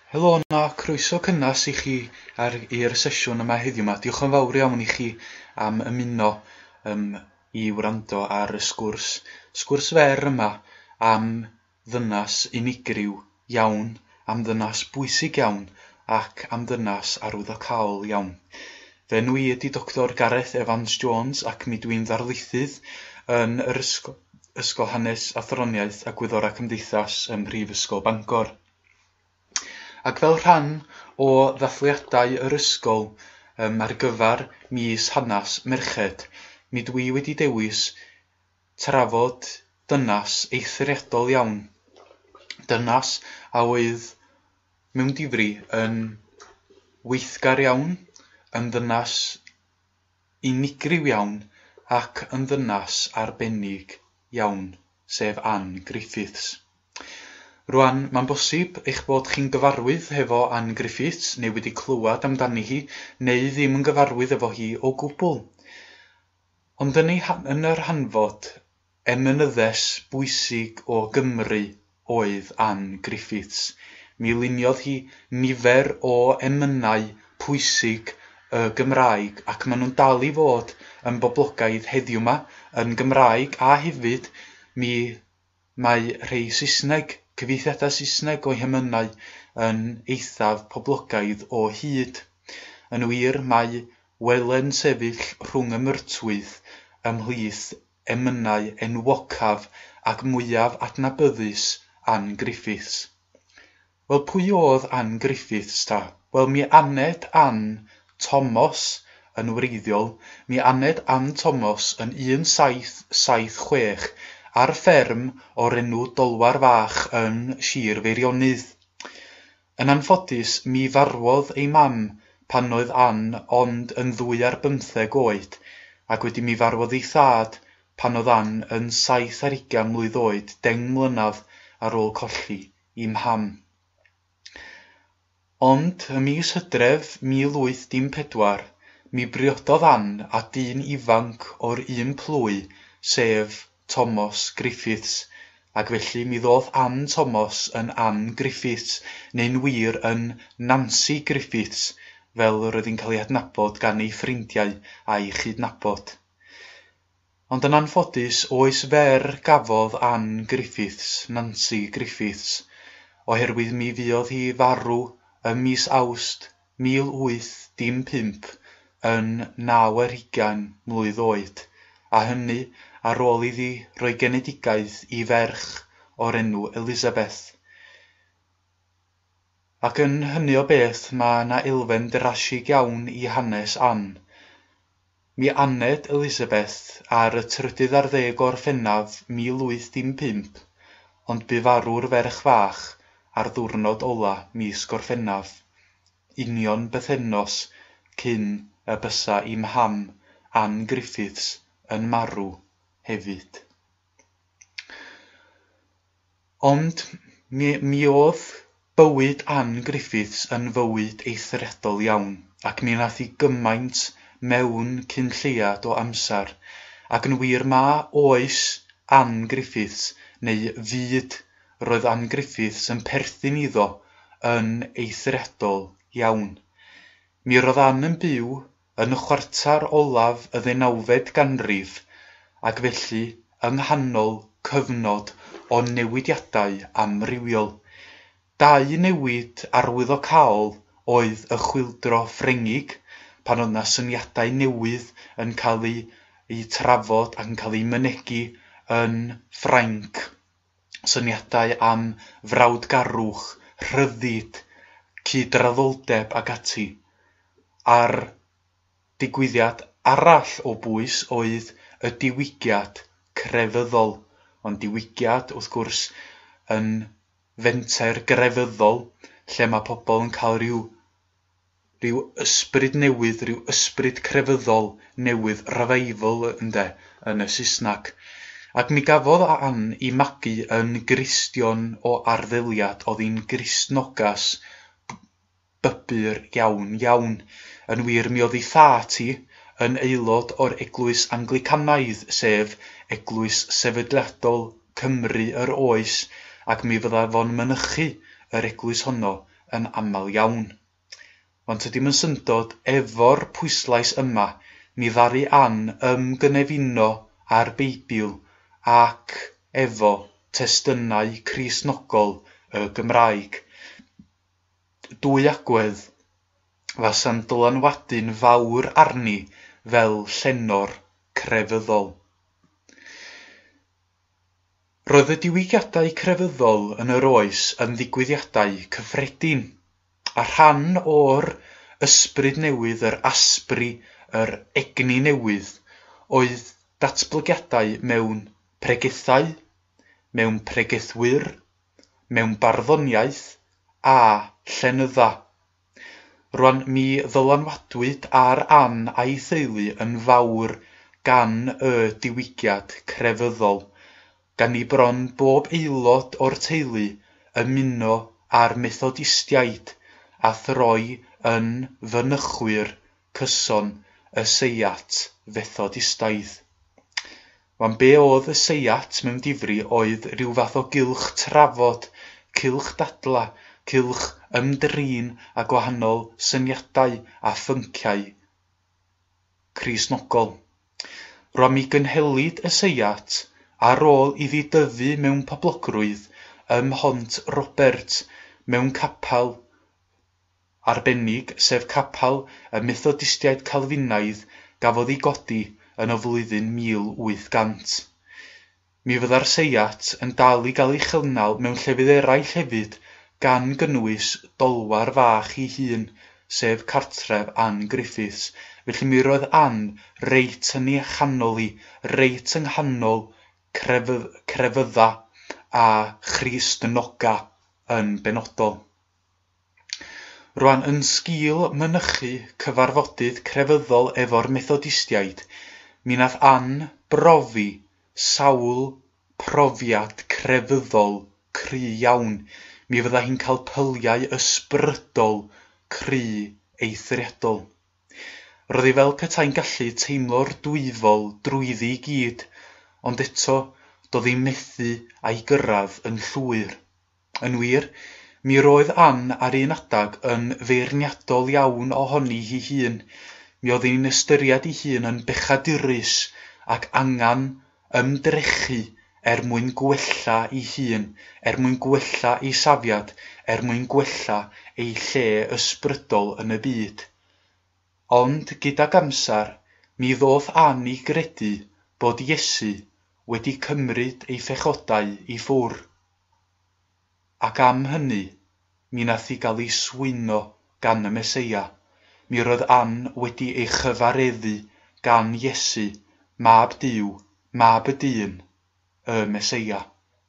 Helo na, croeso cynnas i chi i'r sesiwn yma heddiw yma. Diolch yn fawr iawn i chi am ymuno i wrando ar y sgwrs fer yma am ddynas unigryw iawn, am ddynas bwysig iawn ac am ddynas arwyddocaol iawn. Fe enw I ydy Dr Gareth Evans-Jones ac mi dwi'n ddarlithydd yn yr Ysgol Hanes Athroniaeth a Gwyddora Cymdeithas ym Mhrifysgol Bangor. Ac fel rhan o ddathliadau yr ysgol ar gyfer mis hanas merched, mi dwi wedi dewis trafod dynas eithriadol iawn. Dynas a oedd mewn difri yn weithgar iawn, yn ddynas unigryw iawn ac yn ddynas arbennig iawn, sef Anne Griffiths. Rwan, mae'n bosib eich bod chi'n gyfarwydd hefo Anne Griffiths neu wedi clywed amdani hi, neu ddim yn gyfarwydd efo hi o gwbl. Ond yn yr hanfod, emynyddes bwysig o Gymru oedd Anne Griffiths. Mi luniodd hi nifer o emynau pwysig y Gymraeg ac maen nhw'n dal I fod yn boblogaidd heddiw yma yn Gymraeg a hefyd mae rhai Saesneg, cyfieithiadau Saesneg o'i hemynau yn eithaf poblogaidd o hyd. Yn wir, mae welen sefyll rhwng y myrtwydd ymhlith emynau enwocaf ac mwyaf adnabyddus Anne Griffiths. Wel, pwy oedd Anne Griffiths ta? Wel, mi aned Anne Thomas yn wreiddiol, mi aned Anne Thomas yn 1776 ar fferm o'r enw Dolwar Fach yn Sir Feirionnydd. Yn anffodus, mi farwodd ei mam pan oedd Anne ond yn 2 ar 15 oed, ac wedi mi farwodd ei thad pan oedd Anne yn 27 mlwydd oed, 10 mlynedd ar ôl colli ei mham. Ond ym mis Hydref 1814, mi briododd Anne a dyn ifanc o'r un plwy, sef Thomas Griffiths, ac felly mi ddoth Anne Thomas yn Anne Griffiths, neu'n wir yn Nancy Griffiths, fel roedd hi'n cael ei adnabod gan ei ffrindiau a'i chydnabod. Ond yn anffodus, oes fer gafodd Anne Griffiths, Nancy Griffiths, oherwydd mi fuodd hi farw ym mis Awst 1815 yn 29 mlwydd oed, a hynny ar ôl iddi roi genedigaeth I ferch o'r enw Elizabeth. Ac yn hynny o beth mae yna elfen drasig iawn I hanes Anne. Mi aned Elizabeth ar y 13 o Orffennaf 1815, ond bu farw'r ferch fach ar ddiwrnod ola mis Gorffennaf, union bythefnos cyn y bysa ei mham Anne Griffiths yn marw hefyd. Ond mi oedd bywyd Anne Griffiths yn fywyd eithriadol iawn, ac mi nath hi gymaint mewn cyn lleiad o amser, ac yn wir oes Anne Griffiths, neu fyd roedd Anne Griffiths yn perthyn iddo yn eithriadol iawn. Mi roedd Anne yn byw yn y chwarter olaf y 19fed ganrif, ac felly yng nghanol cyfnod o newidiadau amrywiol. 2 newid arwyddocaol oedd y chwyldro Ffrengig, pan oedd 'na syniadau newydd yn cael eu trafod ac yn cael eu mynegi yn Ffrainc. Syniadau am frawdgarwch, rhyddid, cydraddoldeb ac ati. A'r digwyddiad arall o bwys oedd y diwygiad crefyddol, ond diwygiad wrth gwrs yn fenter grefyddol, lle mae pobl yn cael rhyw ysbryd newydd, rhyw ysbryd crefyddol newydd, revival yn y Saesneg. Ac mi gafodd Anne ei magu yn Gristion o arddeliad, oedd hi'n Gristnogas bybur iawn. Yn wir, mi oedd ei thad hi yn aelod o'r Eglwys Anglicanaidd, sef Eglwys Sefydliadol Cymru yr Oes, ac mi fydda fo'n mynychu yr eglwys honno yn aml iawn. Ond ydym yn syndod efo'r pwyslais yma mi ddaru Ann ymgynefuno ar Beibil ac efo testunau Cristnogol y Gymraeg. Dwy agwedd fasa'n dylanwadu'n fawr arni fel llenor crefyddol. Roedd y diwygiadau crefyddol yn yr oes yn ddigwyddiadau cyffredin, a rhan o'r ysbryd newydd, yr asbri, yr egni newydd, oedd datblygiadau mewn pregethau, mewn pregethwyr, mewn barddoniaeth a llenydda. Rwan mi ddylanwadwyd ar Ann a'i theulu yn fawr gan y diwygiad crefyddol, gan i bron bob aelod o'r teulu ymuno ar Methodistiaid a throi yn fynychwyr cyson y Seiat Fethodistaidd. Wan be oedd y Seiat mewn difri oedd rhyw fath o gylch trafod, cylch dadla, cylch ymdrin a gwahanol syniadau a phynciau Cristnogol. Rwan mi gynhelid y Seiat ar ôl iddi dyfu mewn poblogrwydd ym Mhont Robert mewn capel arbennig, sef capel y Methodistiaid Calfinaidd gafodd ei godi yn y flwyddyn 1800. Mi fydda'r Seiat yn dal i gael ei chynnal mewn llefydd eraill hefyd gan gynnwys dolwar fach ei hun, sef cartref Ann Griffiths. Felly mi roedd Ann reit yn ei chanol hi, reit yng nghanol crefydda a Cristnoga yn benodol. Rwan yn sgil mynychu cyfarfodydd crefyddol efo'r Methodistiaid, mi nath Ann brofi sawl profiad crefyddol cry iawn. Mi fydda hi'n cael pyliau ysbrydol cry eithriadol. Roedd hi fel petai'n gallu teimlo'r dwyfol drwyddi i gyd, ond eto doedd hi methu a'i gyrraedd yn llwyr. Yn wir, mi roedd Ann ar un adag yn feirniadol iawn ohoni hi hun. Mi oedd hi'n ystyried ei hun yn bechadurus ac angan ymdrechu mwyn gwella ei hun, mwyn gwella ei safiad, mwyn gwella ei lle ysbrydol yn y byd. Ond gydag amser, mi ddoth Ann i gredu bod Iesu wedi cymryd ei phechodau i ffwr. Ac am hynny, mi nath hi gael ei swyno gan y Meseia. Mi roedd Ann wedi ei chyfareddu gan Iesu, mab Duw, mab y dyn, y Meseia.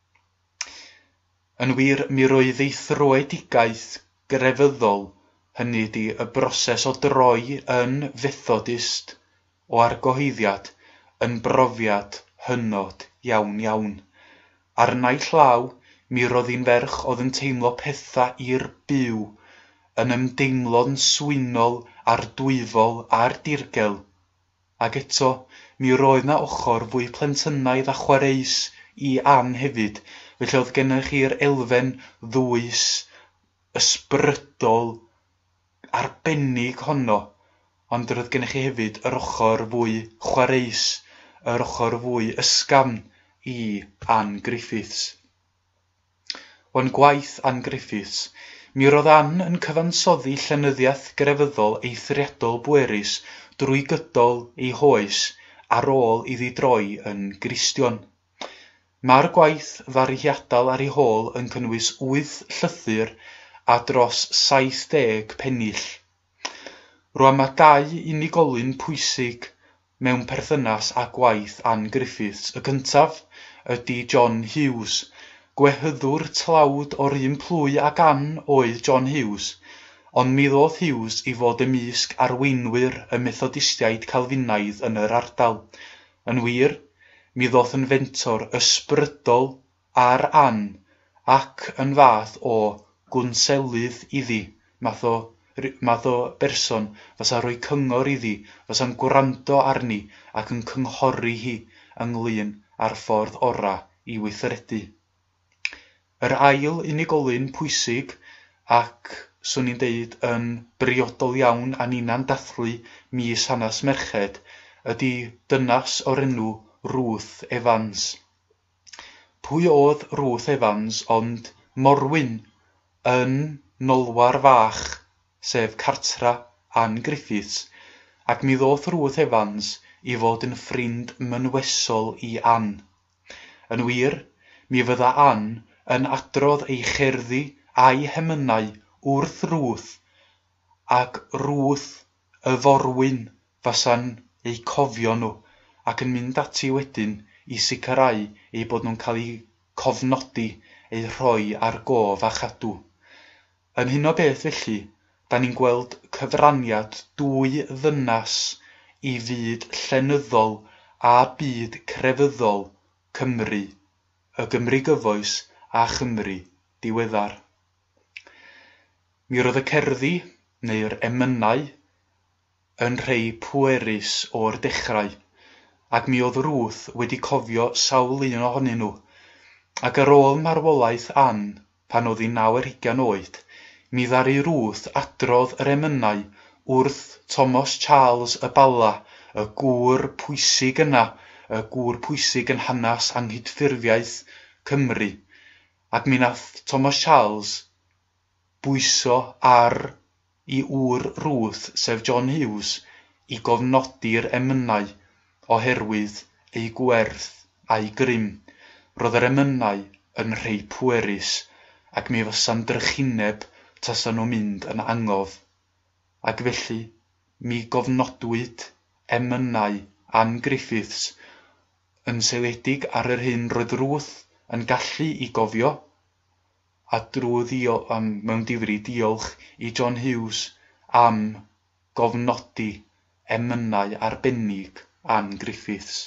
Yn wir, mi roedd ei throedigaeth grefyddol, hynny ydi y broses o droi yn Fethodist o argyhoeddiad, yn brofiad hynod iawn iawn. Ar naill llaw, mi roedd hi'n ferch oedd yn teimlo petha i'r byw, yn ymdeimlo'n swynol a'r dwyfol a'r dirgel. Ac eto, mi roedd na ochr fwy plentynnaidd a chwareus i Ann hefyd, felly oedd gennych chi'r elfen ddwys, ysbrydol, arbennig honno, ond roedd gennych chi hefyd yr ochr fwy chwareus, yr ochr fwy ysgafn i Ann Griffiths. O'n gwaith Ann Griffiths, mi roedd Ann yn cyfansoddi llenyddiaeth grefyddol eithriadol bwerus drwy gydol ei hoes ar ôl iddi droi yn Gristion. Mae'r gwaith ddaru hi adael ar ei hôl yn cynnwys 8 llythyr a dros 70 pennill. Rwan mae 2 unigolyn pwysig mewn perthynas â gwaith Ann Griffiths. Y cyntaf ydy John Hughes, gwehyddwr tlawd o'r un plwy ag Ann oedd John Hughes, ond mi ddoth Hughes i fod ymysg arweinwyr y Methodistiaid Calfinaidd yn yr ardal. Yn wir, mi ddoth yn fentor ysbrydol ar Ann ac yn fath o gwnselydd iddi, math o berson fysa rhoi cyngor iddi, fysa'n gwrando arni ac yn cynghori hi ynglyn â'r ffordd ora i weithredu. Yr ail unigolyn pwysig ac swn i'n deud yn briodol iawn a nina'n dathlu mis hanes merched, ydy dynas o'r enw Ruth Evans. Pwy oedd Ruth Evans ond Morwyn yn Nolwar Fach, sef cartra Ann Griffiths, ac mi ddoth Ruth Evans i fod yn ffrind mynwesol i Ann. Yn wir, mi fydda Ann yn adrodd ei cherddi a'i hemynau wrth Ruth, ac Ruth y forwyn fasa'n eu cofio nhw, ac yn mynd ati wedyn i sicrhau eu bod nhw'n cael eu cofnodi, eu rhoi ar gof a chadw. Yn hyn o beth felly, da ni'n gweld cyfraniad dwy ddynas i fyd llenyddol a byd crefyddol Cymru, y Gymru gyfoes a Chymru diweddar. Mi roedd y cerddi, neu'r emynau, yn rhai pwerus o'r dechrau, ac mi oedd Ruth wedi cofio sawl un ohonyn nhw, ac ar ôl marwolaeth Ann, pan oedd hi 29 oed, mi ddaru Ruth adrodd yr emynau wrth Thomas Charles y Bala, y gŵr pwysig yna, y gŵr pwysig yn hanes anghydffurfiaeth Cymru, ac mi nath Thomas Charles bwyso ar i ŵr Ruth, sef John Hughes, i gofnodi'r emynau oherwydd ei gwerth a'i grym. Roedd yr emynau yn rhai pwerus, ac mi fysa'n drychineb tasan nhw'n mynd yn angof. Ac felly, mi gofnodwyd emynau Ann Griffiths yn seiliedig ar yr hyn roedd Ruth yn gallu i gofio, a mewn difri diolch i John Hughes am gofnodi emynau arbennig Ann Griffiths.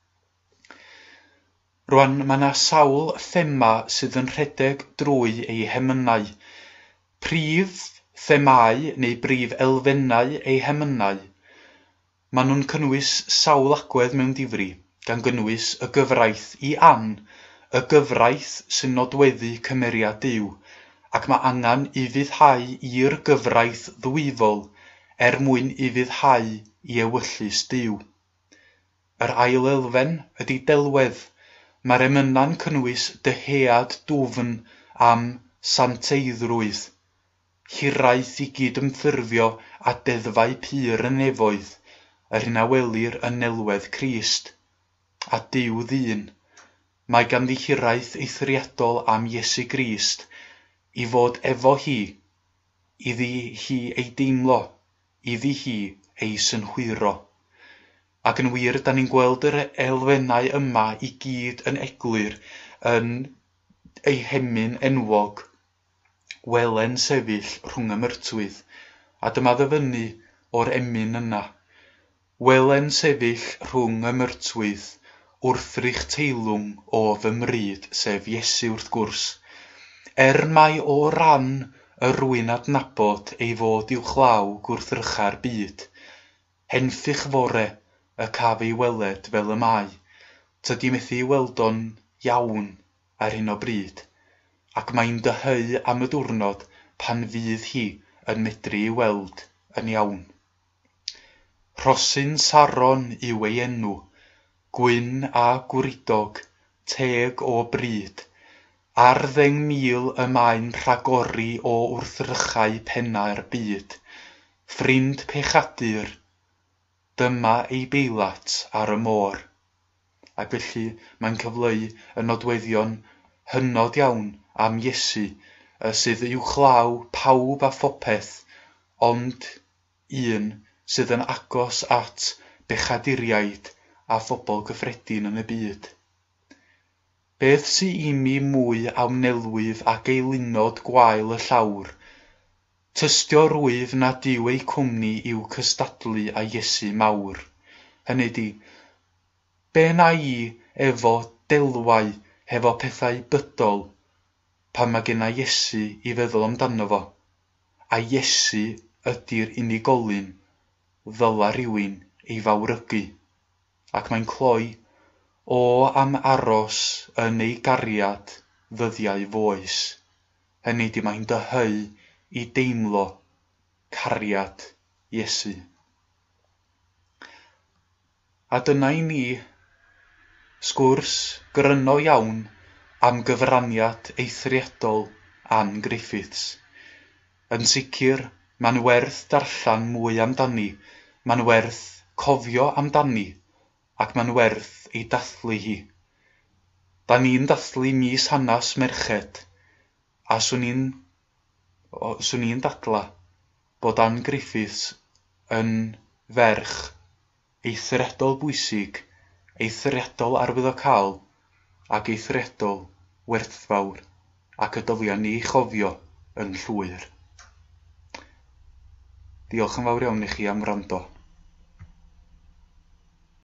Rwan, mae yna sawl thema sydd yn rhedeg drwy ei hemynau. Prif themau neu brif elfennau ei hemynau. Maen nhw'n cynnwys sawl agwedd mewn difri, gan gynnwys y gyfraith i Ann, y gyfraith sy'n nodweddu cymeriad Duw, ac mae angen i fyddhau i'r gyfraith ddwyfol mwyn i fyddhau i ewyllus Duw. Yr ail elfen ydy delwedd. Mae'r emyna'n cynnwys dyhead dwfn am santeiddrwydd, hiraeth i gydymffurfio a deddfau pur y nefoedd, yr hyn a welir yn nelwedd Crist, a Duw ddyn. Mae ganddi hiraeth eithriadol am Iesu Grist i fod efo hi, iddi hi ei deimlo, iddi hi ei synhwyro. Ac yn wir, da ni'n gweld yr elfennau yma i gyd yn eglur yn ei hemyn enwog, welen sefyll rhwng y myrtwydd. A dyma ddyfynnu o'r emyn yna. Welen sefyll rhwng y myrtwydd, wrthrych teilwng o fy mryd, sef Iesu wrth gwrs. Mai o ran y rwy'n adnabod ei fod uwchlaw gwrthrycha'r byd. Henffych fore, y caf ei weled fel y mae, tydi methu weld o'n iawn ar hyn o bryd, ac mae'n dyheu am y diwrnod pan fydd hi yn medru ei weld yn iawn. Rhosyn Saron yw ei enw, gwyn a gwridog, teg o bryd, ar 10,000 y mae'n rhagori o wrthrychau pennau'r byd, ffrind pechadur, dyma ei beilat ar y môr. Ac felly mae'n cyfleu y nodweddion hynod iawn am Iesu, sydd uwchlaw pawb a phopeth, ond un sydd yn agos at bechaduriaid a phobl gyffredin yn y byd. Beth sy'n i mi mwy awnelwydd ac eilunod gwael y llawr, tystio rwyf na Duw ei cwmni i'w cystadlu a Iesu mawr. Hynny di, be na i efo delwau, hefo pethau bydol, pan mae genna Iesu i feddwl amdano fo, a Iesu ydy'r unigolyn ddyla rywun ei fawrygu, ac mae'n cloi o am aros yn ei gariad ddyddiau foes. Hynny di, mae'n dyheu i deimlo cariad Iesu. A dyna i ni sgwrs gryno iawn am gyfraniad eithriadol Ann Griffiths. Yn sicr, ma'n werth darllan mwy amdani, ma'n werth cofio amdani, ac ma'n werth ei dathlu hi. Da ni'n dathlu mis hanas merched, a swn i'n dadla bod Ann Griffiths yn ferch eithriadol bwysig, eithriadol arwyddocaol, ac eithriadol werthfawr, ac y dylian ni chofio yn llwyr. Diolch yn fawr iawn i chi am wrando.